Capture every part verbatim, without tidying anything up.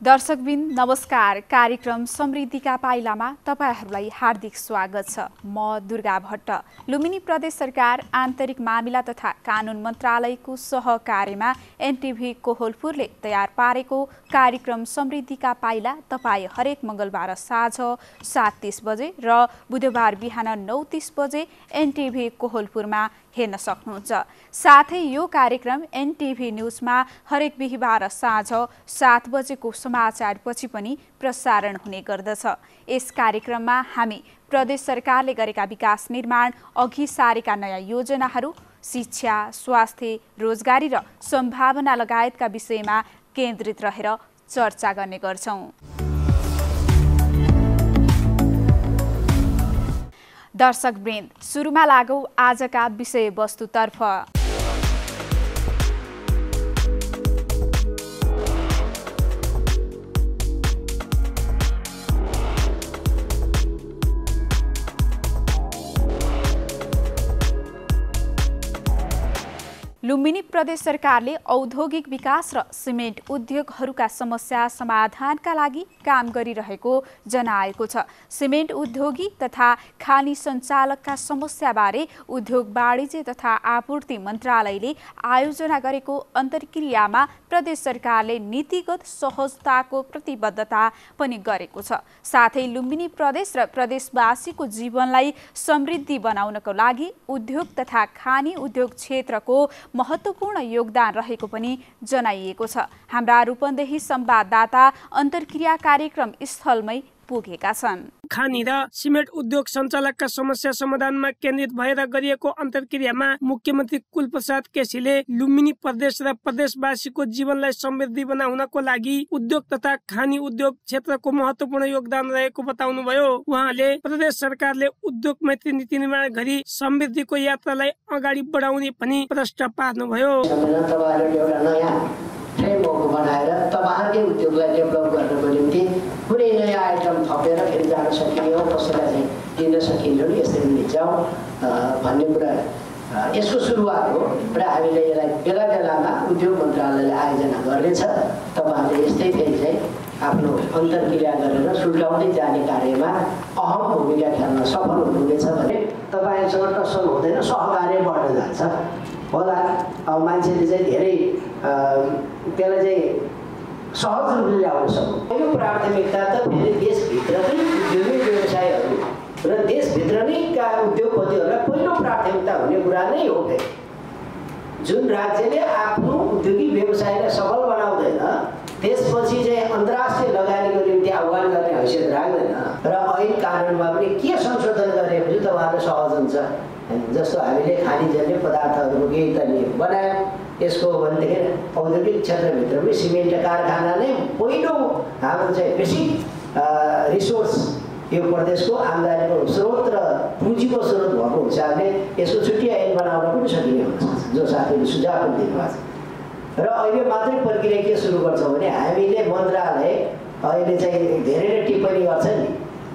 दर्शकबिन नमस्कार। कार्यक्रम समृद्धिका पाइलामा तपाईहरूलाई हार्दिक स्वागत छ। म दुर्गा भट्ट। लुम्बिनी प्रदेश सरकार आन्तरिक मामिला तथा कानुन मन्त्रालयको सहकार्यमा एनटिभी कोहलपुरले तयार पारेको कार्यक्रम समृद्धिका पाइला तपाईँ हरेक मङ्गलबार साँझ सात तीस बजे र बुधबार बिहान नौ तीस बजे एनटिभी कोहलपुरमा हेर्न सक्नुहुन्छ। साथै यो कार्यक्रम एनटिभी न्युजमा हरेक बिहिबार साँझ सात बजेको समाचारपछि पनि प्रसारण हुने गर्दछ। यस कार्यक्रममा हामी प्रदेश सरकारले गरेका विकास निर्माण, अघि सारेका नयाँ योजनाहरू, शिक्षा, स्वास्थ्य, रोजगारी र सम्भावना लगायतका विषयमा केन्द्रित रहेर चर्चा गर्ने गर्छौं। दर्शकवृन्द, सुरुमा लागौं आजका विषयवस्तुतर्फ। लुम्बिनी प्रदेश सरकारले औद्योगिक विकास र सिमेन्ट उद्योगहरूका समस्या समाधानका लागि काम गरिरहेको जनाएको छ। सिमेन्ट उद्योगी तथा खानी सञ्चालकका समस्याबारे उद्योग वाणिज्य तथा आपूर्ति मन्त्रालयले आयोजना गरेको अन्तर्क्रियामा प्रदेश सरकारले नीतिगत सहजताको प्रतिबद्धता पनि गरेको छ। साथै लुम्बिनी प्रदेश र प्रदेशवासीको जीवनलाई समृद्धि बनाउनको लागि उद्योग तथा खानी उद्योग क्षेत्रको महत्त्वपूर्ण योगदान रहेको पनि जनाइएको छ। हाम्रा रूपन्देही संवाददाता अन्तर्क्रिया कार्यक्रम स्थलमै पुगेका छन्। खानी र सिमेन्ट उद्योग सञ्चालकका समस्या समाधानमा केन्द्रित भएर गरिएको अन्तर्क्रियामा मुख्यमन्त्री कुलप्रसाद केसीले लुम्बिनी प्रदेश र प्रदेशवासीको जीवनलाई समृद्धि बनाउनको लागि उद्योग तथा खानी उद्योग क्षेत्रको महत्त्वपूर्ण योगदान रहेको बताउनुभयो। उहाँले प्रदेश सरकारले उद्योग मैत्री नीति निर्माण गरी समृद्धिको यात्रालाई अगाडि बढाउने पनि प्रश्न पार्नुभयो। फ्रेमवर्क बनाएर तपाईहरुकै उद्योगलाई डेभलप गर्नको निम्ति कुनै नयाँ आइटम थपेर फेरि जान सकिने हो, कसैलाई चाहिँ दिन सकिने हो, यसरी नै जाउँ भन्ने कुरा यसको सुरुवात हो र हामीले यसलाई बेला बेलामा उद्योग मन्त्रालयले आयोजना गर्नेछ। तपाईहरुले यस्तै फेरि चाहिँ आफ्नो अन्तर्क्रिया गरेर सुल्झाउँदै जाने कार्यमा अहम भूमिका खेल्न सफल हुनुहुनेछ भने तपाईहरुसँग टसल हुँदैन, सहकार्य बढ्न जान्छ होला। अब मान्छेले चाहिँ धेरै त्यसलाई चाहिँ सहज रूपले ल्याउन सक्नु। पहिलो प्राथमिकता त फेरि देशभित्रकै उद्योगी व्यवसायहरू र देशभित्र नै का उद्योगपतिहरूलाई पहिलो प्राथमिकता हुने कुरा नै हो। फेरि जुन राज्यले आफ्नो उद्योगिक व्यवसायलाई सफल बनाउँदैन त्यसपछि चाहिँ अन्तर्राष्ट्रिय लगानीको निम्ति आह्वान गर्ने हैसियत राख्दैन र ऐन कानुनमा पनि के संशोधन गरेपछि तपाईँहरूलाई सहज हुन्छ। जस्तो हामीले खानीजन्य पदार्थहरूको केही त नियम बनायौँ, यसको भनेदेखि औद्योगिक क्षेत्रभित्र पनि सिमेन्ट कारखाना नै पहिलो हाम्रो चाहिँ बेसिक रिसोर्स यो प्रदेशको आम्दानीको स्रोत र पुँजीको स्रोत भएको हिसाबले यसको छुट्टै ऐन बनाउन पनि सकिने हुन्छ, जो साथीले सुझाव पनि दिनुभएको छ। र अहिले मात्रै प्रक्रिया के सुरु गर्छौँ भने हामीले मन्त्रालय अहिले चाहिँ धेरै नै टिप्पणी गर्छ नि,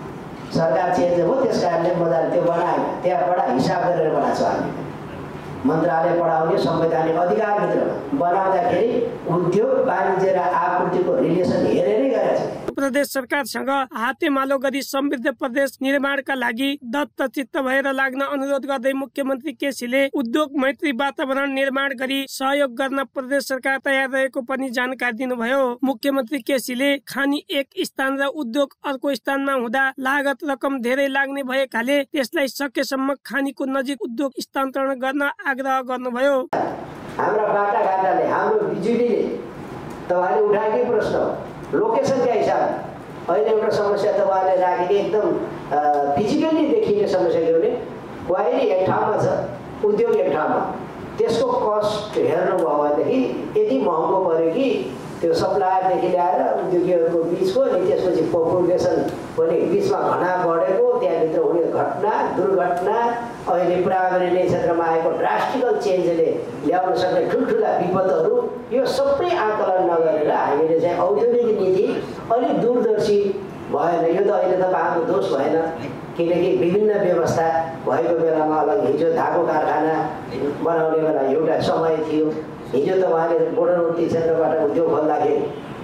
सरकार चेन्ज हो त्यस कारणले मजाले त्यो बनायो, त्यहाँबाट हिसाब गरेर बनाएको छ। हामीले मन्त्रालय पढाउने संवैधानिक अधिकारभित्र बनाउँदाखेरि उद्योग वाणिज्य र आपूर्तिको रिलेसन हेरेरै गरेको छ। प्रदेश सरकारसँग हातेमालो गरी समृद्ध प्रदेश निर्माणका लागि दत्तचित्त भएर लाग्न अनुरोध गर्दै मुख्यमन्त्री केसीले उद्योग मैत्री वातावरण निर्माण गरी सहयोग गर्न प्रदेश सरकार तयार रहेको पनि जानकारी दिनुभयो। मुख्यमन्त्री केसीले खानी एक स्थान र उद्योग अर्को स्थानमा हुँदा लागत रकम धेरै लाग्ने भएकाले त्यसलाई सकेसम्म खानीको नजिक उद्योग स्थानान्तरण गर्न आग्रह गर्नुभयो। हाम्रा बाटाघाटाले हाम्रो बिजुलीले तपाईँले उठाएकै प्रश्न लोकेसनका हिसाब अहिले एउटा समस्या तपाईँले राखेको एकदम फिजिकल्ली देखिने समस्या के भने क्वारी एक ठाउँमा छ, उद्योग एक ठाउँमा, त्यसको कस्ट हेर्नुभयो भनेदेखि यति महँगो पऱ्यो कि त्यो सप्लायरदेखि ल्याएर उद्योगीहरूको बिचको अनि त्यसपछि पपुलेसन पनि बिचमा घना बढेको, त्यहाँभित्र हुने घटना दुर्घटना, अहिले पर्यावरणीय क्षेत्रमा आएको ड्रास्टिकल चेन्जले ल्याउन सक्ने ठुल्ठुला विपदहरू, यो सबै आकलन नगरेर हामीले चाहिँ औद्योगिक नीति अलिक दूरदर्शी भएन। यो त अहिले तपाईँहरूको दोष भएन, किनकि विभिन्न व्यवस्था भएको बेलामा अलग हिजो धागो कारखाना बनाउने बेला एउटा समय थियो, हिजो त उहाँले बोर्डरवर्ती क्षेत्रबाट उद्योग खोल्दाखेरि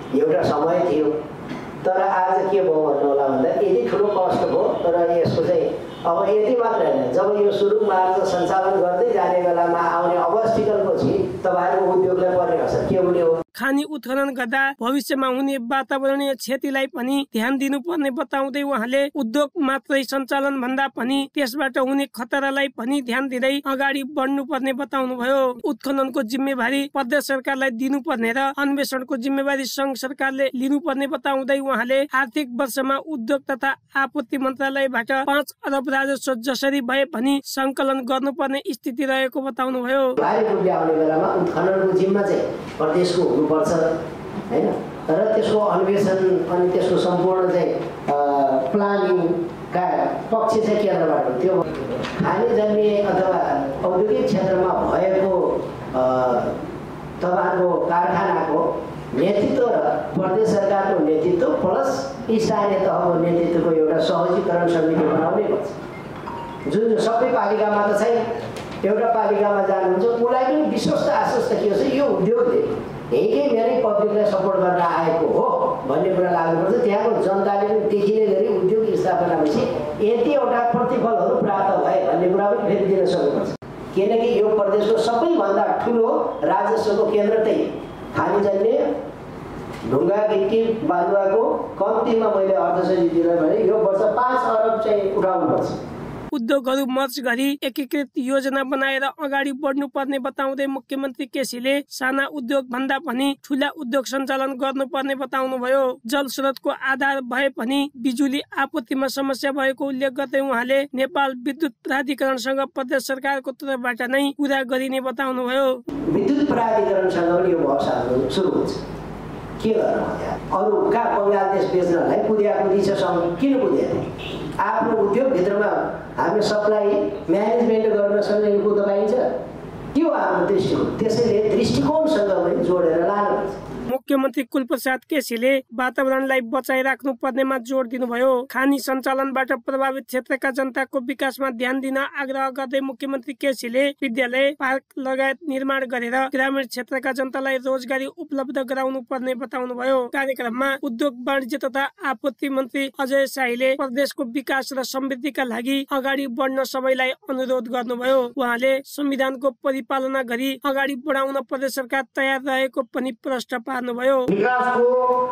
एउटा समय थियो। तर आज के भयो भन्नु होला भन्दा यति ठुलो कष्ट भयो। तर यसको चाहिँ अब यति मात्र होइन, जब यो सुरु मार्च सञ्चालन गर्दै जाने बेलामा आउने अवस्थिकलपछि तपाईँहरूको उद्योगलाई पर्ने असर के हुने हो? खानी उत्खनन गर्दा भविष्यमा हुने वातावरणीय क्षतिलाई पनि ध्यान दिनुपर्ने बताउँदै उहाँले उद्योग मात्रै सञ्चालन भन्दा पनि त्यसबाट हुने खतरालाई पनि ध्यान दिँदै अगाडि बढ्नुपर्ने बताउनुभयो। उत्खननको जिम्मेवारी प्रदेश सरकारलाई दिनुपर्ने र अन्वेषणको जिम्मेवारी सङ्घ सरकारले लिनुपर्ने बताउँदै उहाँले आर्थिक वर्षमा उद्योग तथा आपूर्ति मन्त्रालयबाट पाँच अरब राजस्व जसरी भए पनि सङ्कलन गर्नुपर्ने स्थिति रहेको बताउनुभयो। उत्खननको जिम्मा चाहिँ प्रदेशको हुनुपर्छ हैन, तर त्यसको अन्वेषण अनि त्यसको सम्पूर्ण चाहिँ प्लानिङका पक्ष चाहिँ केन्द्रबाट त्यो खानी जन्मिए अथवा औद्योगिक क्षेत्रमा भएको तपाईँको कारखानाको नेतृत्व र प्रदेश सरकारको नेतृत्व प्लस स्थानीय तहको नेतृत्वको एउटा सहजीकरण समिति बनाउनै पर्छ। जुन सबै पालिकामा त छैन, एउटा पालिकामा जानुहुन्छ उसलाई पनि विश्वस्त आश्वस्त के छ यो उद्योगले यही मेरै पब्लिकलाई सपोर्ट गर्न आएको हो भन्ने कुरा लाग्नुपर्छ। त्यहाँको जनताले पनि देखिने गरी उद्योग स्थापनापछि यतिवटा प्रतिफलहरू प्राप्त भए भन्ने कुरा पनि फेरि दिन सक्नुपर्छ। किनकि यो प्रदेशको सबैभन्दा ठुलो राजस्वको केन्द्र त्यही खानी जन्ने ढुङ्गा गिटी बालुवाको कम्तीमा मैले अर्थसचिव दिएर भने यो वर्ष पाँच अरब चाहिँ उठाउनुपर्छ। उद्योगहरू मर्ज गरी एकीकृत योजना बनाएर अगाडि बढ्नुपर्ने बताउँदै मुख्यमन्त्री केसीले साना उद्योग भन्दा पनि ठूला उद्योग सञ्चालन गर्नुपर्ने बताउनुभयो। जल स्रोतको आधार भए पनि बिजुली आपूर्तिमा समस्या भएको उल्लेख गर्दै उहाँले नेपाल विद्युत प्राधिकरणसँग प्रदेश सरकारको तर्फबाट नै कुरा गरिने बताउनुभयो। विद्युत प्राधिकरणसँग पनि यो बहस हाम्रो सुरु हुन्छ। के गर्नु अरू कहाँ बङ्गलादेश बेच्नलाई कुदिया कुदी छ सँग किन कुदिया? आफ्नो उद्योगभित्रमा हामी सप्लाई म्यानेजमेन्ट गर्न सक्ने कुदो पाइन्छ। के हो हाम्रो दृष्टिकोण? त्यसैले दृष्टिकोणसँग पनि जोडेर लानुपर्छ। मुख्यमन्त्री कुलप्रसाद केसीले वातावरणलाई बचाइराख्नु पर्नेमा जोड दिनुभयो। खानी सञ्चालनबाट प्रभावित क्षेत्रका जनताको विकासमा ध्यान दिन आग्रह गर्दै मुख्यमन्त्री केसीले विद्यालय पार्क लगायत निर्माण गरेर ग्रामीण क्षेत्रका जनतालाई रोजगारी उपलब्ध गराउनु पर्ने बताउनुभयो। कार्यक्रममा उद्योग वाणिज्य तथा आपूर्ति मन्त्री अजय शाहीले प्रदेशको विकास र समृद्धिका लागि अगाडि बढ्न सबैलाई अनुरोध गर्नुभयो। उहाँले संविधानको परिपालना गरी अगाडि बढाउन प्रदेश सरकार तयार रहेको पनि प्रश्न पार्नुभयो। विकासको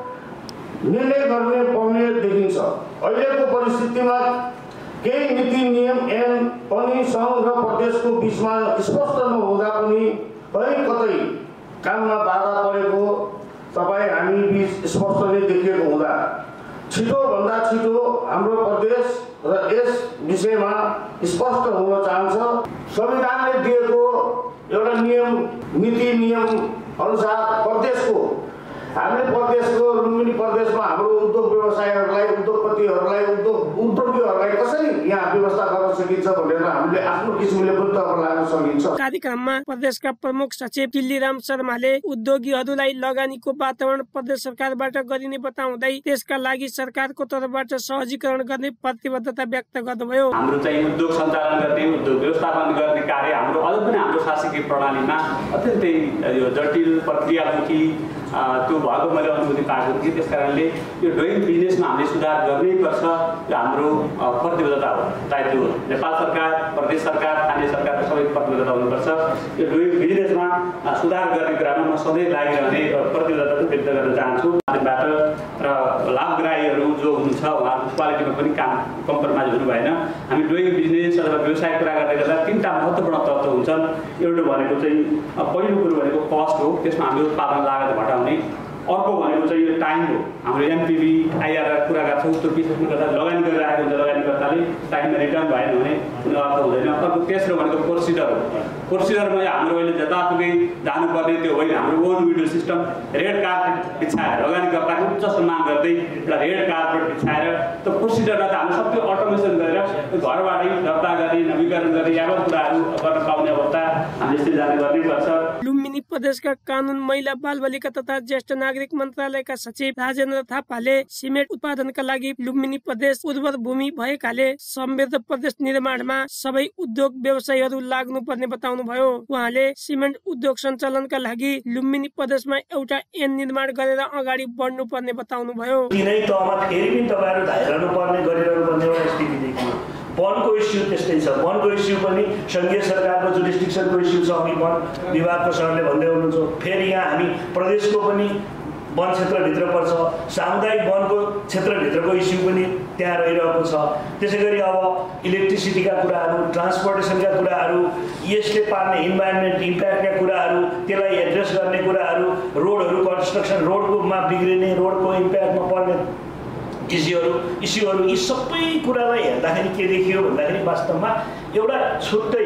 निर्णय गर्ने पर्ने देखिन्छ। अहिलेको परिस्थितिमा केही नीति नियम एन पनि सङ्घ र प्रदेशको बीचमा स्पष्ट नहुँदा पनि कहीँ कतै काममा बाधा परेको तपाईँ हामी बीच स्पष्ट नै देखिएको हुँदा छिटो भन्दा छिटो हाम्रो प्रदेश र यस विषयमा स्पष्ट हुन चाहन्छ। संविधानले दिएको एउटा नियम नीति नियम अनुसार प्रदेशको हामीले प्रदेशको लुम्बिनी प्रदेशमा हाम्रो उद्योग व्यवसायहरूलाई उद्योगपतिहरूलाई उद्योग उद्योगीहरूलाई कसरी यहाँ व्यवस्था गर्न सकिन्छ भनेर हामीले आफ्नो किसिमले पनि तर्फ लाग्न सकिन्छ। कार्यक्रममा प्रदेशका प्रमुख सचिव टिल्लीराम शर्माले उद्योगीहरूलाई लगानीको वातावरण प्रदेश सरकारबाट गरिने बताउँदै त्यसका लागि सरकारको तर्फबाट सहजीकरण गर्ने प्रतिबद्धता व्यक्त गर्नुभयो। हाम्रो चाहिँ उद्योग सञ्चालन गर्ने उद्योग व्यवस्थापन गर्ने कार्य हाम्रो अझ पनि हाम्रो शासकीय प्रणालीमा अत्यन्तै यो जटिल प्रक्रियामुखी त्यो भएको मैले अनुभूति पाएको थिएँ। त्यस कारणले यो डुइङ बिजनेसमा हामीले सुधार गर्नै पर्छ। यो हाम्रो प्रतिबद्धता हो। चाहे त्यो नेपाल सरकार, प्रदेश सरकार, स्थानीय सरकारको सबै प्रतिबद्धता हुनुपर्छ। यो डुइङ बिजनेसमा सुधार गर्ने कुरामा म सधैँ लागिरहने प्रतिबद्धता पनि व्यक्त गर्न चाहन्छु। बाट र लाभग्राहीहरू जो हुनुहुन्छ उहाँहरूको क्वालिटीमा पनि काम कम्प्रोमाइज हुनु भएन। हामी डुइङ बिजनेस अथवा व्यवसाय कुरा गर्दै गर्दा तिनवटा महत्त्वपूर्ण तत्त्व हुन्छन्। एउटा भनेको चाहिँ पहिलो कुरो भनेको कस्ट हो, त्यसमा हामीले उत्पादन लागत घटाउने। अर्को भनेको चाहिँ यो टाइम हो। हाम्रो एमपिबी आइआरआर कुरा गर्छौँ, त्यो विशेष गर्दा लगानी गरिरहेको हुन्छ। लगानीकर्ताले टाइममा रिटर्न भएन भने कुनै अर्थ हुँदैन। अर्को तेस्रो भनेको प्रोसिडर हो। प्रोसिडरमा हाम्रो अहिले जतासुकै जानुपर्ने त्यो होइन। हाम्रो one window system red carpet बिछाएर लगानीकर्ताको उच्च सम्मान गर्दै एउटा रेड कार्पेट बिछाएर त्यो प्रोसिडरलाई त हामीले सबै अटोमेसन गरेर घरबाटै दर्ता गर्ने नवीकरण गर्ने यावत कुराहरू गर्न पाउने अवस्था हामीले यसरी जाने गर्नै पर्छ। लुम्बिनी प्रदेशका कानुन, महिला, बालबालिका तथा ज्येष्ठ नागरिक मन्त्रालयका सचिव राजेन्द्र थापाले सिमेन्ट उत्पादनका लागि लुम्बिनी प्रदेश उर्वर भूमि भएकाले समृद्ध प्रदेश निर्माणमा सबै उद्योग व्यवसायीहरू लाग्नुपर्ने बताउनुभयो। उहाँले सिमेन्ट उद्योग सञ्चालनका लागि लुम्बिनी प्रदेशमा एउटा ऐन निर्माण गरेर अगाडि बढ्नुपर्ने बताउनुभयो। तिनै तहमा फेरि पनि तपाईँहरू धाइरहनु पर्ने गरिरहनु पर्ने एउटा स्थिति देखियो। वनको इस्यु त्यस्तै छ। वनको इस्यु पनि सङ्घीय सरकारको जुरिस्डिक्सनको इस्यु छ। अघि वन विभागको सरले भन्दै हुनुहुन्छ। फेरि यहाँ हामी प्रदेशको पनि वन क्षेत्रभित्र पर्छ, सामुदायिक वनको क्षेत्रभित्रको इस्यु पनि त्यहाँ रहिरहेको छ। त्यसै गरी अब इलेक्ट्रिसिटीका कुराहरू, ट्रान्सपोर्टेसनका कुराहरू, यसले पार्ने इन्भाइरोमेन्ट इम्प्याक्टका कुराहरू, त्यसलाई एड्रेस गर्ने कुराहरू, रोडहरू कन्स्ट्रक्सन, रोडकोमा बिग्रिने, रोडको इम्प्याक्टमा पर्ने इस्युहरू इस्युहरू यी सबै कुरालाई हेर्दाखेरि के देखियो भन्दाखेरि वास्तवमा एउटा छुट्टै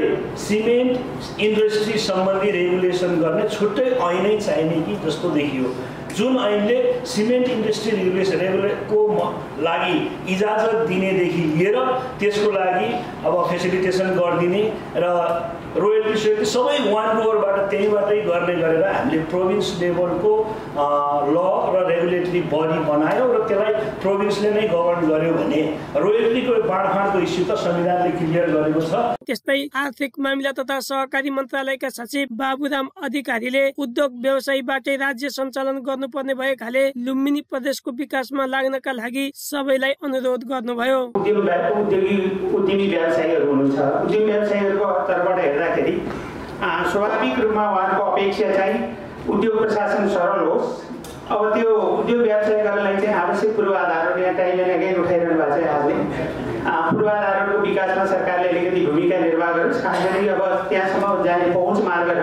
सिमेन्ट इन्डस्ट्री सम्बन्धी रेगुलेसन गर्ने छुट्टै ऐनै चाहिने कि जस्तो देखियो। जुन ऐनले सिमेन्ट इन्डस्ट्री रेगुलेसन रेगुलेको लागि इजाजत दिनेदेखि लिएर त्यसको लागि अब फेसिलिटेसन गरिदिने र रोयल्टी सोयल्टी सबै वान ओभरबाट त्यहीँबाटै गर्ने गरेर हामीले प्रोभिन्स लेभलको ल र रेगुलेटरी बडी बनायौँ र त्यसलाई प्रोभिन्सले नै गभर्न गर्यो भने रोयल्टीको बाँडफाँडको इस्यु त संविधानले क्लियर गरेको छ। त्यस्तै आर्थिक मामिला तथा सहकारी मन्त्रालयका सचिव बाबुराम अधिकारीले उद्योग व्यवसायीबाटै राज्य सञ्चालन गर्नुपर्ने भएकाले लुम्बिनी प्रदेशको विकासमा लाग्नका लागि सबैलाई अनुरोध गर्नुभयो। उद्योगी उद्यमी व्यवसायीहरू हुनुहुन्छ, उद्यमी व्यवसायीहरूको तर्फबाट हेर्दाखेरि स्वाभाविक रूपमा उहाँहरूको अपेक्षा चाहिँ उद्योग प्रशासन सरल होस्। अब त्यो उद्योग व्यवसाय गर्नलाई चाहिँ आवश्यक पूर्वाधारहरू यहाँ कहीँ न कहीँ उठाइरहनु भएको छ। यहाँले पूर्वाधारहरूको विकासमा सरकारले अलिकति भूमिका निर्वाह गरोस्। खास गरी अब त्यहाँसम्म जाने पहुँच मार्ग र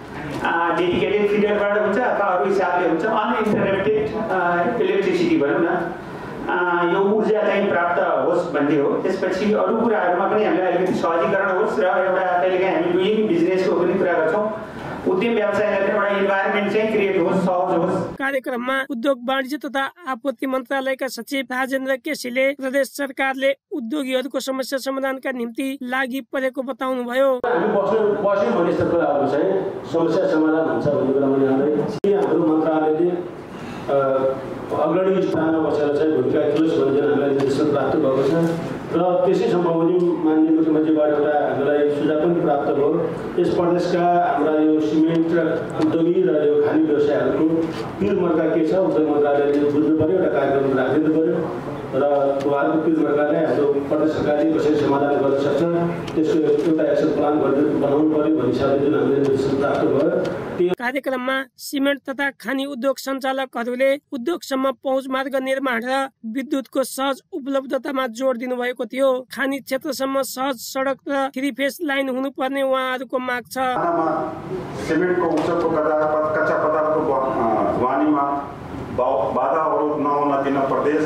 डेडिकेटेड फिडरबाट हुन्छ अथवा अरू हिसाबले हुन्छ अनइन्टरप्टेड इलेक्ट्रिसिटी भनौँ न, यो ऊर्जा चाहिँ प्राप्त होस् भन्ने हो। त्यसपछि अरू कुराहरूमा पनि हामीलाई अलिकति सहजीकरण होस् र एउटा कहिलेकाहीँ हामी डुइङ बिजनेसको पनि कुरा गर्छौँ। उद्यम व्यवसायलाई एउटा इन्भाइरोमेन्ट चाहिँ क्रिएट होस्, सहज होस्। कार्यक्रममा उद्योग वाणिज्य तथा आपूर्ति मन्त्रालयका सचिव राजेन्द्र केसीले प्रदेश सरकारले उद्योगीहरूको समस्या समाधानका निम्ति लागि परेको बताउनुभयो। हामी बस्ने बस्ने भन्ने कुराहरू चाहिँ समस्या समाधान हुन्छ भन्ने कुरा मैले हाम्रो मन्त्रालयले अग्रणी स्थानमा बसेर चाहिँ भूमिका खेलोस् भन्ने हामीलाई निर्देशन प्राप्त भएको छ र त्यसै सम्बन्धी माननीय मुख्यमन्त्रीबाट एउटा हामीलाई सुझाव पनि प्राप्त भयो। यस प्रदेशका हाम्रा यो सिमेन्ट उद्योगी र यो खानी व्यवसायहरूको पिरमर्का के छ उद्योग मन्त्रालयले बुझ्नु पर्यो, एउटा कार्यक्रम राखिदिनु पर्यो र उहाँहरूको पिरमर्काले हाम्रो प्रदेश सरकारले कसरी समाधान गर्न सक्छ त्यसको एउटा एक्सन प्लान बनाउनु पर्यो भन्ने हिसाबले जुन हामीले निर्देशन प्राप्त भयो। कार्यक्रममा सिमेन्ट तथा खानी उद्योग सञ्चालकहरूले उद्योगसम्म पहुँच मार्ग निर्माण र विद्युतको सहज उपलब्धतामा जोड दिनुभएको थियो। खानी क्षेत्रसम्म सहज सडक र थ्री फेस लाइन हुनुपर्ने उहाँहरूको माग छ। सिमेन्टको उच्चको कच्चा पदार्थको ढुवानीमा बाधा अवरोध नहुन दिन प्रदेश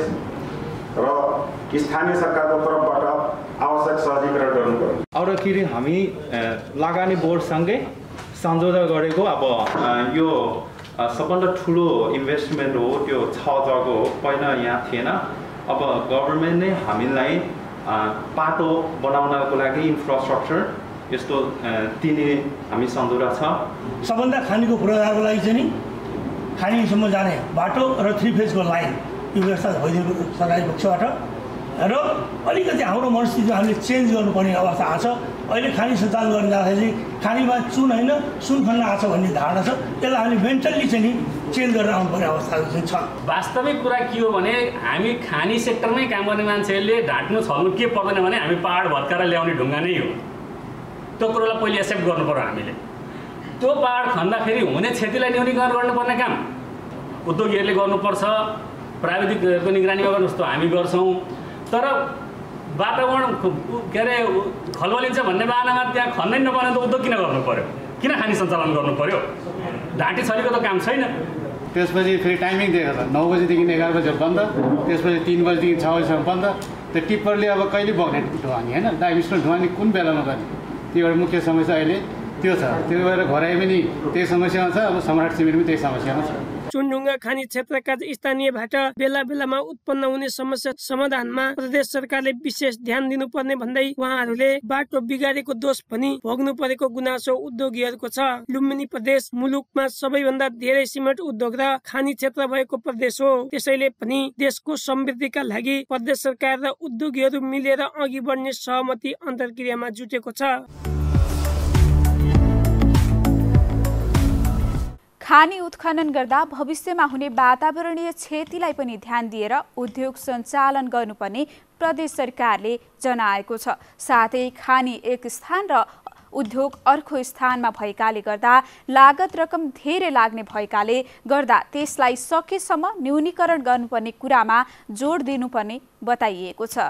र स्थानीय सरकारको तर्फबाट आवश्यक सहजीकरण गर्नु पर्यो। अरू के अरे हामी लगानी बोर्डसँगै सम्झौता गरेको अब यो सबभन्दा ठुलो इन्भेस्टमेन्ट हो, त्यो छ जग्गा हो। पहिला यहाँ थिएन, अब गभर्मेन्ट नै हामीलाई बाटो बनाउनको लागि इन्फ्रास्ट्रक्चर यस्तो दिने हामी सम्झौता छ। सबभन्दा खानीको पूर्वाधारको लागि चाहिँ नि खानीसम्म जाने बाटो र थ्री फेजको लाइन यो व्यवस्था भइदिएको सरकारी पक्षबाट र अलिकति हाम्रो मनस्थिति हामीले चेन्ज गर्नुपर्ने अवस्था आएको छ। अहिले खानी सञ्चालन गर्न जाँदाखेरि चाहिँ खानीमा चुन होइन सुन खन्न आएको छ भन्ने धारणा छ। त्यसलाई हामीले मेन्टल्ली चाहिँ नि चेन्ज गरेर आउनुपर्ने अवस्थाहरू चाहिँ छ। वास्तविक कुरा के हो भने हामी खानी सेक्टरमै काम गर्ने मान्छेहरूले ढाँट्नु छल्नु के पर्दैन भने हामी पहाड भत्काएर ल्याउने ढुङ्गा नै हो। त्यो कुरोलाई पहिले एक्सेप्ट गर्नु पर्यो हामीले। त्यो पहाड खन्दाखेरि हुने क्षतिलाई न्यूनीकरण गर्नुपर्ने काम उद्योगीहरूले गर्नुपर्छ। प्राविधिकको निगरानीमा गर्नु जस्तो हामी गर्छौँ, तर वातावरण के अरे खलबलिन्छ भन्ने बाहनामा त्यहाँ खन्नै नपर्ने त उद्योग किन गर्नु पर्यो, किन खानी सञ्चालन गर्नु पर्यो? ढाँटी छरीको त काम छैन। त्यसपछि फेरि टाइमिङ दिएको छ नौ बजीदेखि एघार बजी बन्द, त्यसपछि तिन बजीदेखि छ बजीसम्म बन्द। त्यो टिप्परले अब कहिले बग्ने ढुवानी होइन, डाइमिसनल ढुवानी कुन बेलामा गर्ने त्यो एउटा मुख्य समस्या अहिले त्यो छ। त्यो भएर घराइ पनि त्यही समस्यामा छ, अब सम्राट सिमेन्ट पनि त्यही समस्यामा छ। चुनढुङ्गा खानी क्षेत्रका स्थानीयबाट बेला बेलामा उत्पन्न हुने समस्या समाधानमा प्रदेश सरकारले विशेष ध्यान दिनुपर्ने भन्दै उहाँहरूले बाटो बिगारेको दोष भनी भोग्नु परेको गुनासो उद्योगीहरूको छ। लुम्बिनी प्रदेश मुलुकमा सबैभन्दा धेरै सिमेन्ट उद्योग र खानी क्षेत्र भएको प्रदेश हो। त्यसैले पनि देशको समृद्धिका लागि प्रदेश सरकार र उद्योगीहरू मिलेर अघि बढ्ने सहमति अन्तर्क्रियामा जुटेको छ। खानी उत्खनन गर्दा भविष्यमा हुने वातावरणीय क्षतिलाई पनि ध्यान दिएर उद्योग सञ्चालन गर्नुपर्ने प्रदेश सरकारले जनाएको छ। साथै खानी एक स्थान र उद्योग अर्को स्थानमा भएकाले गर्दा लागत रकम धेरै लाग्ने भएकाले गर्दा त्यसलाई सकेसम्म न्यूनीकरण गर्नुपर्ने कुरामा जोड दिनुपर्ने बताइएको छ।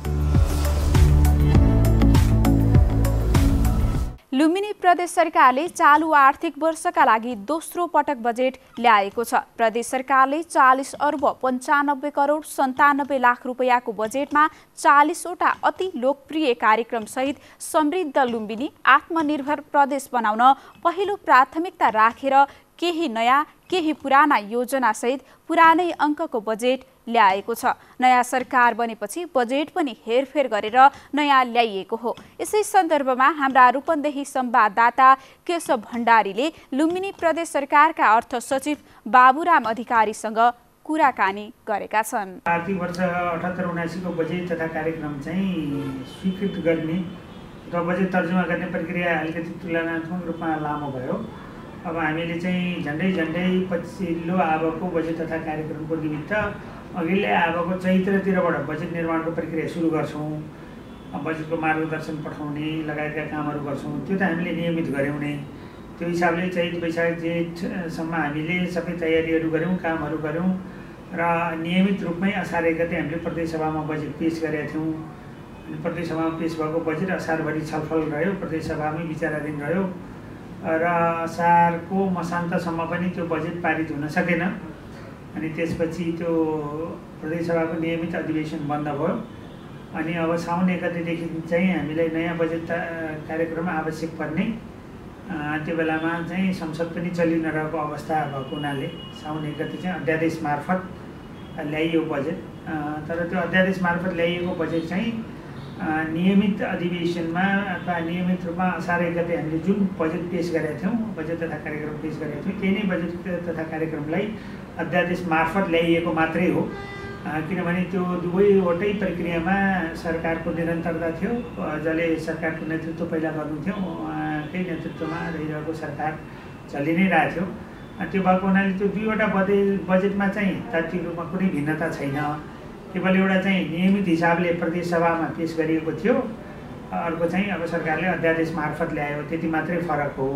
लुम्बिनी प्रदेश सरकारले चालु आर्थिक वर्षका लागि दोस्रो पटक बजेट ल्याएको छ। प्रदेश सरकारले चालीस अर्ब पन्चानब्बे करोड सन्तानब्बे लाख रुपियाँको बजेटमा चालीसवटा अति लोकप्रिय कार्यक्रम सहित समृद्ध लुम्बिनी आत्मनिर्भर प्रदेश बनाउन पहिलो प्राथमिकता राखेर केही नयाँ केही पुराना योजना सहित पुरानै अङ्कको बजेट ल्याएको छ। नयाँ सरकार बनेपछि बजेट पनि हेरफेर गरेर नयाँ ल्याइएको हो। यसै सन्दर्भमा हाम्रा रूपन्देही संवाददाता केशव भण्डारीले लुम्बिनी प्रदेश सरकारका अर्थ सचिव बाबुराम अधिकारीसँग कुराकानी गरेका छन्। आर्थिक वर्ष अठहत्तर उनासीको बजेट तथा कार्यक्रम चाहिँ स्वीकृत गर्ने र बजेट तर्जुमा गर्ने प्रक्रिया अलिकति तुलनात्मक रूपमा लामो भयो। अब हामीले चाहिँ झन्डै झन्डै पछिल्लो आबको बजेट तथा कार्यक्रमको निमित्त अघिल्लै आबको चैत्रतिरबाट बजेट निर्माणको प्रक्रिया सुरु गर्छौँ। बजेटको मार्गदर्शन पठाउने लगायतका कामहरू गर्छौँ। त्यो त हामीले नियमित गऱ्यौँ नै। त्यो हिसाबले चैत वैशाख जेठसम्म हामीले सबै तयारीहरू गऱ्यौँ, कामहरू गऱ्यौँ र नियमित रूपमै असार एक गते हामीले प्रदेश सभामा बजेट पेश गरेका थियौँ। अनि प्रदेश सभामा पेश भएको बजेट असारभरि छलफल रह्यो, प्रदेश सभामै विचाराधीन रह्यो र असारको मसान्तसम्म पनि त्यो बजेट पारित हुन सकेन। अनि त्यसपछि त्यो प्रदेश सभाको नियमित अधिवेशन बन्द भयो। अनि अब साउन एक गतेदेखि चाहिँ हामीलाई नयाँ बजेट कार्यक्रम आवश्यक पर्ने, त्यो बेलामा चाहिँ संसद पनि चलि नरहेको अवस्था भएको हुनाले साउन एक गते चाहिँ अध्यादेश मार्फत ल्याइयो बजेट। तर त्यो अध्यादेश मार्फत ल्याइएको बजेट चाहिँ नियमित अधिवेशनमा अथवा नियमित रूपमा असार एक गते हामीले जुन बजेट पेश गरेका थियौँ, बजेट तथा कार्यक्रम पेश गरेका थियौँ, त्यही नै बजेट तथा कार्यक्रमलाई अध्यादेश मार्फत ल्याइएको मात्रै हो। किनभने त्यो दुवैवटै प्रक्रियामा सरकारको निरन्तरता थियो। जसले सरकारको नेतृत्व पहिला गर्नुहुन्थ्यो उहाँकै नेतृत्वमा रहिरहेको सरकार चलि नै रहेको थियो। त्यो भएको हुनाले त्यो दुईवटा बजे बजेटमा चाहिँ तात्विक रूपमा कुनै भिन्नता छैन। केवल एउटा चाहिँ नियमित हिसाबले प्रदेश सभामा पेश गरिएको थियो, अर्को चाहिँ अब सरकारले अध्यादेश मार्फत ल्यायो, त्यति मात्रै फरक हो।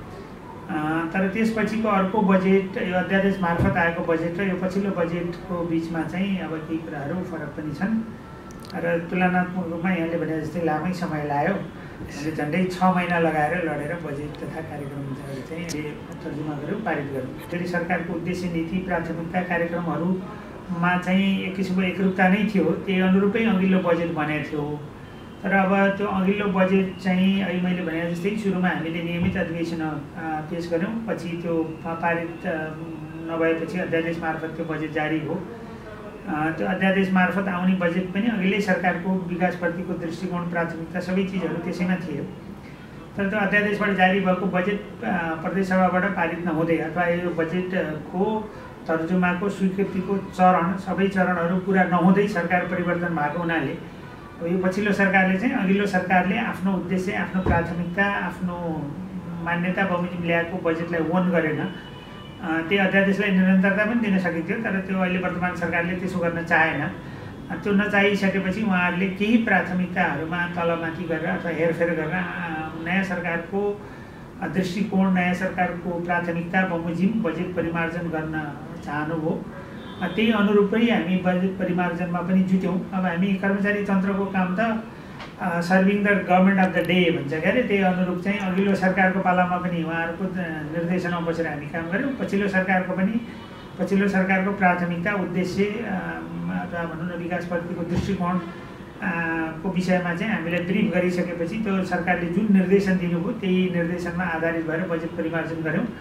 तर त्यसपछिको अर्को बजेट, यो अध्यादेश मार्फत आएको बजेट र यो पछिल्लो बजेटको बिचमा चाहिँ अब केही कुराहरू फरक पनि छन् र तुलनात्मक रूपमा यहाँले भने जस्तै लामै समय लाग्यो। हामीले झन्डै छ महिना लगाएर लडेर बजेट तथा कार्यक्रमहरू चाहिँ तर्जुमा गऱ्यौँ, पारित गऱ्यौँ। फेरि सरकारको उद्देश्य नीति प्राथमिकता कार्यक्रमहरूमा चाहिँ एक किसिमको एकरूपता नै थियो, त्यही अनुरूपै अघिल्लो बजेट बनेको थियो। तर अब त्यो अघिल्लो बजेट चाहिँ अहिले मैले भने जस्तै सुरुमा हामीले नियमित अधिवेशन पेश गऱ्यौँ, पछि त्यो पारित नभएपछि अध्यादेश मार्फत त्यो बजेट जारी हो। त्यो अध्यादेश मार्फत आउने बजेट पनि अघिल्लै सरकारको विकासप्रतिको दृष्टिकोण प्राथमिकता सबै चिजहरू त्यसैमा थियो। तर त्यो अध्यादेशबाट जारी भएको बजेट प्रदेश सभाबाट पारित नहुँदै अथवा यो बजेटको तर्जुमाको स्वीकृतिको चरण सबै चरणहरू पुरा नहुँदै सरकार परिवर्तन भएको हुनाले यो पछिल्लो सरकारले चाहिँ अघिल्लो सरकारले आफ्नो उद्देश्य, आफ्नो प्राथमिकता, आफ्नो मान्यता बमोजिम ल्याएको बजेटलाई ओन गरेन। त्यो अध्यादेशलाई निरन्तरता पनि दिन सकिन्थ्यो, तर त्यो अहिले वर्तमान सरकारले त्यसो गर्न चाहेन। त्यो नचाहिसकेपछि उहाँहरूले केही प्राथमिकताहरूमा तलमाथि गरेर अथवा हेरफेर गरेर नयाँ सरकारको दृष्टिकोण, नयाँ सरकारको प्राथमिकता बमोजिम बजेट परिमार्जन गर्न चाहनुभयो। त्यही अनुरूपै हामी बजेट परिमार्जनमा पनि जुट्यौँ। अब हामी कर्मचारी तन्त्रको काम त serving the government of the day भन्छ के अरे, त्यही अनुरूप चाहिँ अघिल्लो सरकारको पालामा पनि उहाँहरूको निर्देशनमा बसेर हामी काम गऱ्यौँ। पछिल्लो सरकारको पनि पछिल्लो सरकारको प्राथमिकता, उद्देश्य अथवा भनौँ न विकासप्रतिको दृष्टिकोण को विषयमा चाहिँ हामीलाई ब्रिफ गरिसकेपछि त्यो सरकारले जुन निर्देशन दिनुभयो त्यही निर्देशनमा आधारित भएर बजेट परिमार्जन गऱ्यौँ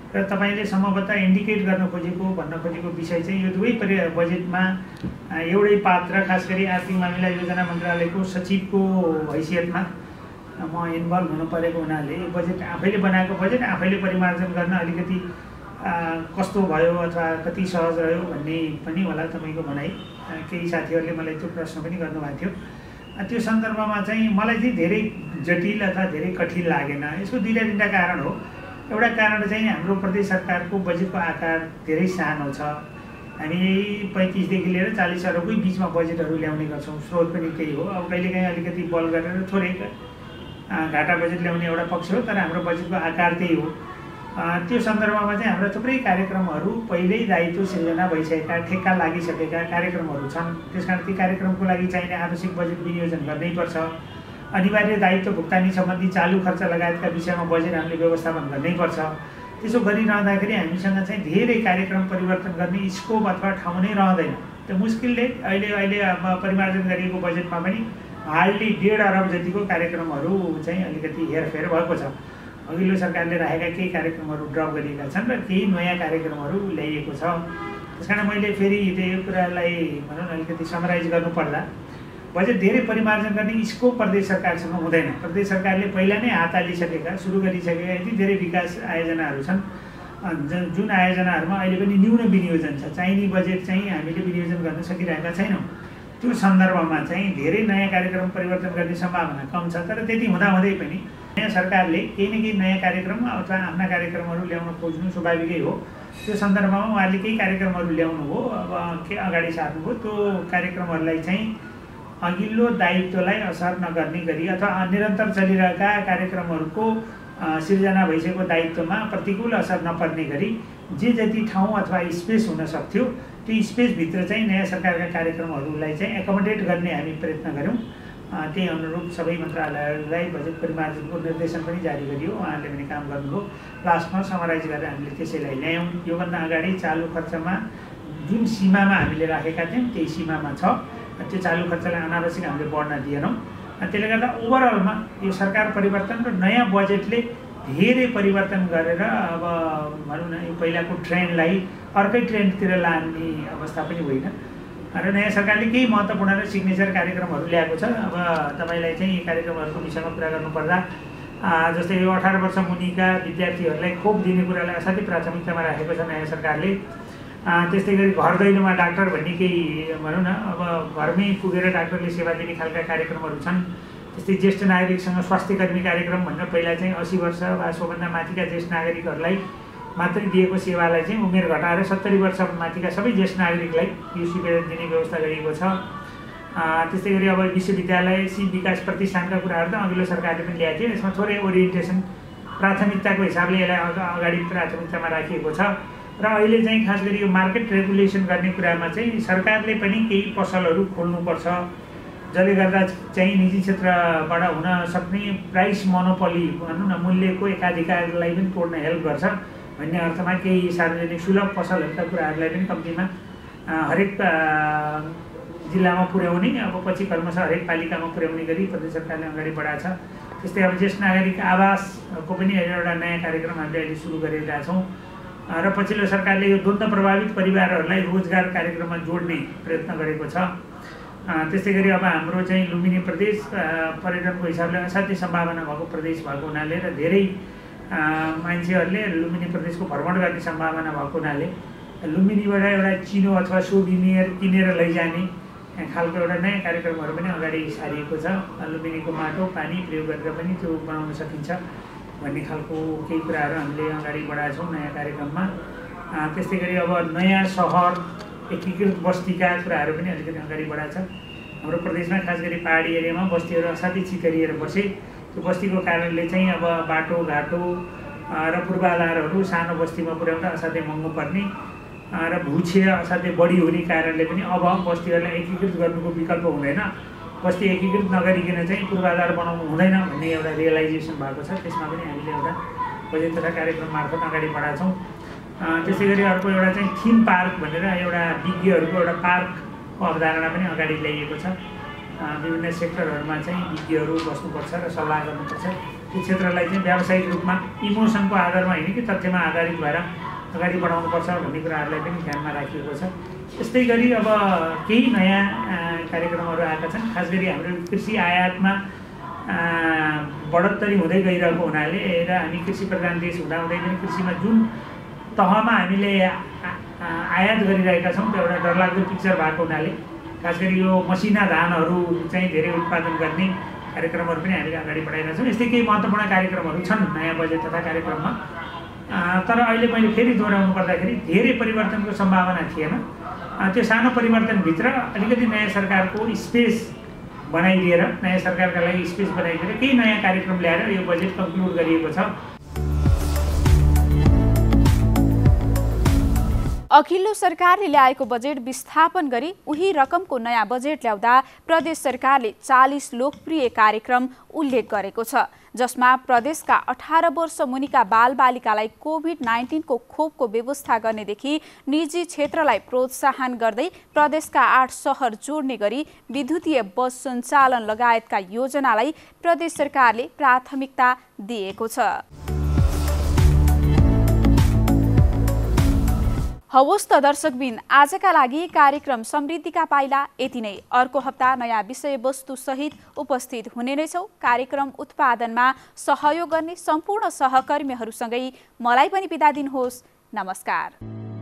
र तपाईँले सम्भवतः इन्डिकेट गर्न खोजेको भन्न खोजेको विषय चाहिँ यो दुवै परि बजेटमा एउटै पात्र खास गरी आर्थिक मामिला योजना मन्त्रालयको सचिवको हैसियतमा म इन्भल्भ हुनु परेको हुनाले बजेट आफैले बनाएको बजेट आफैले परिमार्जन गर्न अलिकति कस्तो भयो अथवा कति सहज रह्यो भन्ने पनि होला तपाईँको भनाइ। केही साथीहरूले मलाई त्यो प्रश्न पनि गर्नुभएको थियो। त्यो सन्दर्भमा चाहिँ मलाई चाहिँ धेरै जटिल अथवा धेरै कठिन लागेन। यसको दुईवटा तिनवटा कारण हो। एउटा कारण चाहिँ हाम्रो प्रदेश सरकारको बजेटको आकार धेरै सानो छ। हामी पैँतिसदेखि लिएर चालिस अरबकै बिचमा बजेटहरू ल्याउने गर्छौँ। स्रोत पनि त्यही हो। अब कहिलेकाहीँ अलिकति बल गरेर थोरै घाटा बजेट ल्याउने एउटा पक्ष हो, तर हाम्रो बजेटको आकार त्यही हो। त्यो सन्दर्भमा चाहिँ हाम्रा थुप्रै कार्यक्रमहरू पहिल्यै दायित्व सिर्जना भइसकेका ठेक्का लागिसकेका कार्यक्रमहरू छन्। त्यसकारण ती कार्यक्रमको लागि चाहिने आवश्यक बजेट विनियोजन गर्नैपर्छ। अनिवार्य दायित्व भुक्तानी सम्बन्धी चालु खर्च लगायतका विषयमा बजेट हामीले व्यवस्थापन गर्नैपर्छ। त्यसो गरिरहँदाखेरि हामीसँग चाहिँ धेरै कार्यक्रम परिवर्तन गर्ने स्कोप अथवा ठाउँ नै रहँदैन। त्यो मुस्किलले अहिले अहिले परिमार्जन गरिएको बजेटमा पनि हार्डली डेढ अरब जतिको कार्यक्रमहरू चाहिँ अलिकति हेरफेर भएको छ। अघिल्लो सरकारले राखेका केही कार्यक्रमहरू ड्रप गरिएका छन् र केही नयाँ कार्यक्रमहरू ल्याइएको छ। त्यस कारण मैले फेरि यो कुरालाई भनौँ न अलिकति समराइज गर्नुपर्दा बजेट धेरै परिमार्जन गर्ने स्कोप प्रदेश सरकारसँग हुँदैन। प्रदेश सरकारले पहिला नै हात हालिसकेका सुरु गरिसकेका यति धेरै विकास आयोजनाहरू छन् जुन आयोजनाहरूमा अहिले पनि न्यून विनियोजन छ। चाहिने बजेट चाहिँ हामीले विनियोजन गर्न सकिरहेका छैनौँ। त्यो सन्दर्भमा चाहिँ धेरै नयाँ कार्यक्रम परिवर्तन गर्ने सम्भावना कम छ। तर त्यति हुँदाहुँदै पनि नयाँ सरकारले केही न केही नयाँ कार्यक्रम अथवा आफ्ना कार्यक्रमहरू ल्याउन खोज्नु स्वाभाविकै हो। त्यो सन्दर्भमा उहाँहरूले केही कार्यक्रमहरू ल्याउनु हो, अब के अगाडि सार्नुभयो। त्यो कार्यक्रमहरूलाई चाहिँ अघिल्लो दायित्वलाई असर नगर्ने गरी अथवा निरन्तर चलिरहेका कार्यक्रमहरूको सिर्जना भइसकेको दायित्वमा प्रतिकूल असर नपर्ने गरी जे जति ठाउँ अथवा स्पेस हुन सक्थ्यो त्यो स्पेसभित्र चाहिँ नयाँ सरकारका कार्यक्रमहरूलाई चाहिँ एकोमोडेट गर्ने हामी प्रयत्न गऱ्यौँ। त्यही अनुरूप सबै मन्त्रालयहरूलाई बजेट परिमार्जनको निर्देशन पनि जारी गरियो। उहाँहरूले पनि काम गर्नुभयो। लास्टमा समराइज गरेर हामीले त्यसैलाई ल्यायौँ। योभन्दा अगाडि चालु खर्चमा जुन सीमामा हामीले राखेका थियौँ त्यही सीमामा छ। त्यो चालु खर्चलाई अनावश्यक हामीले बढ्न दिएनौँ। त्यसले गर्दा ओभरअलमा यो सरकार परिवर्तन र नयाँ बजेटले धेरै परिवर्तन गरेर अब भनौँ न यो पहिलाको ट्रेन्डलाई अर्कै ट्रेन्डतिर लाने अवस्था पनि होइन। र नयाँ सरकारले केही महत्त्वपूर्ण र सिग्नेचर कार्यक्रमहरू ल्याएको छ। अब तपाईँलाई चाहिँ यी कार्यक्रमहरूको विषयमा कुरा गर्नुपर्दा जस्तै यो अठार वर्ष मुनिका विद्यार्थीहरूलाई खोप दिने कुरालाई असाध्यै प्राथमिकतामा राखेको छ नयाँ सरकारले। त्यस्तै गरी घर दैलोमा डाक्टर भन्ने केही भनौँ न अब घरमै पुगेर डाक्टरले सेवा दिने खालका कार्यक्रमहरू छन्। त्यस्तै ज्येष्ठ नागरिकसँग स्वास्थ्य कर्मी कार्यक्रम भनेर पहिला चाहिँ अस्सी वर्ष वा सोभन्दा माथिका ज्येष्ठ नागरिकहरूलाई मात्रै दिएको सेवालाई चाहिँ उमेर घटाएर सत्तरी वर्ष माथिका सबै ज्येष्ठ नागरिकलाई यो सुविधा दिने व्यवस्था गरिएको छ। त्यस्तै गरी अब विश्वविद्यालय सी विकास प्रतिष्ठानका कुराहरू त अघिल्लो सरकारले पनि ल्याएको थियो। यसमा थोरै ओरिएन्टेसन प्राथमिकताको हिसाबले यसलाई अगाडि प्राथमिकतामा राखिएको छ। र अहिले चाहिँ खास गरी यो मार्केट रेगुलेसन गर्ने कुरामा चाहिँ सरकारले पनि केही पसलहरू खोल्नुपर्छ जसले गर्दा चाहिँ निजी क्षेत्रबाट हुन सक्ने प्राइस मोनोपोली भनौँ न मूल्यको एकाधिकारलाई पनि तोड्न हेल्प गर्छ भन्ने अर्थमा केही सार्वजनिक सुलभ पसलहरूका कुराहरूलाई पनि कम्तीमा हरेक जिल्लामा पुर्याउने अब पछि क्रमशः हरेक पालिकामा पुर्याउने गरी प्रदेश सरकारले अगाडि बढाएको छ। त्यस्तै अब ज्येष्ठ नागरिक आवासको पनि एउटा नयाँ कार्यक्रम हामीले अहिले सुरु गरिरहेका छौँ। र पछिल्लो सरकारले यो द्वन्द्व प्रभावित परिवारहरूलाई रोजगार कार्यक्रममा जोड्ने प्रयत्न गरेको छ। त्यस्तै गरी अब हाम्रो चाहिँ लुम्बिनी प्रदेश पर्यटनको हिसाबले असाध्यै सम्भावना भएको प्रदेश भएको हुनाले र धेरै मान्छेहरूले लुम्बिनी प्रदेशको भ्रमण गर्ने सम्भावना भएको हुनाले लुम्बिनीबाट एउटा चिनो अथवा सोभिनियर किनेर लैजाने खालको एउटा नयाँ कार्यक्रमहरू पनि अगाडि सारिएको छ। लुम्बिनीको माटो पानी प्रयोग गरेर पनि त्यो बनाउन सकिन्छ भन्ने खालको केही कुराहरू हामीले अगाडि बढाएका छौँ नयाँ कार्यक्रममा। त्यस्तै गरी अब नयाँ सहर एकीकृत बस्तीका कुराहरू पनि अलिकति अगाडि बढाएको छ। हाम्रो प्रदेशमा खास गरी पहाडी एरियामा बस्तीहरू असाध्यै चितरिएर बसे। त्यो बस्तीको कारणले चाहिँ अब बाटोघाटो र पूर्वाधारहरू सानो बस्तीमा पुर्याउँदा असाध्यै महँगो पर्ने र भूक्षय असाध्यै बढी हुने कारणले पनि अब बस्तीहरूलाई एकीकृत गर्नुको विकल्प हुँदैन। बस्ती एकीकृत नगरिकन चाहिँ पूर्वाधार बनाउनु हुँदैन भन्ने एउटा रियलाइजेसन भएको छ। त्यसमा पनि हामीले एउटा बजेट तथा कार्यक्रम मार्फत अगाडि बढाएको छौँ। त्यसै गरी अर्को एउटा चाहिँ थिम पार्क भनेर एउटा विज्ञहरूको एउटा पार्कको अवधारणा पनि अगाडि ल्याइएको छ। विभिन्न सेक्टरहरूमा चाहिँ विज्ञहरू बस्नुपर्छ र सल्लाह गर्नुपर्छ। त्यो क्षेत्रलाई चाहिँ व्यावसायिक रूपमा इमोसनको आधारमा होइन कि तथ्यमा आधारित भएर अगाडि बढाउनुपर्छ भन्ने कुराहरूलाई पनि ध्यानमा राखिएको छ। यस्तै गरी अब केही नयाँ कार्यक्रमहरू आएका छन्। खास गरी हाम्रो कृषि आयातमा बढोत्तरी हुँदै गइरहेको हुनाले र हामी कृषि प्रधान देश हुँदाहुँदै पनि कृषिमा जुन तहमा हामीले आयात गरिरहेका छौँ त्यो एउटा डरलाग्दो पिक्चर भएको हुनाले खास गरी यो मसिना धानहरू चाहिँ धेरै उत्पादन गर्ने कार्यक्रमहरू पनि हामीले अगाडि बढाएका छौँ। यस्तै केही महत्त्वपूर्ण कार्यक्रमहरू छन् नयाँ बजेट तथा कार्यक्रममा। तर अहिले मैले फेरि दोहोऱ्याउनु पर्दाखेरि धेरै परिवर्तनको सम्भावना थिएन। त्यो सानो परिवर्तनभित्र अलिकति नयाँ सरकारको स्पेस बनाइदिएर नयाँ सरकारका लागि स्पेस बनाइदिएर केही नयाँ कार्यक्रम ल्याएर यो बजेट कन्क्लुड गरिएको छ। अघिल्लो सरकारले ल्याएको बजेट विस्थापन गरी उही रकमको नयाँ बजेट ल्याउँदा प्रदेश सरकारले चालीस लोकप्रिय कार्यक्रम उल्लेख गरेको छ, जसमा प्रदेशका अठार वर्ष मुनिका बालबालिकालाई कोभिड नाइन्टिनको खोपको व्यवस्था गर्नेदेखि निजी क्षेत्रलाई प्रोत्साहन गर्दै प्रदेशका आठ सहर जोड्ने गरी विद्युतीय बस सञ्चालन लगायतका योजनालाई प्रदेश सरकारले प्राथमिकता दिएको छ। हवस् त दर्शकबिन, आजका लागि कार्यक्रम समृद्धिका पाइला यति नै। अर्को हप्ता नयाँ विषयवस्तु सहित उपस्थित हुने नै छौँ। कार्यक्रम उत्पादनमा सहयोग गर्ने सम्पूर्ण सहकर्मीहरूसँगै मलाई पनि बिदा दिनुहोस्। नमस्कार।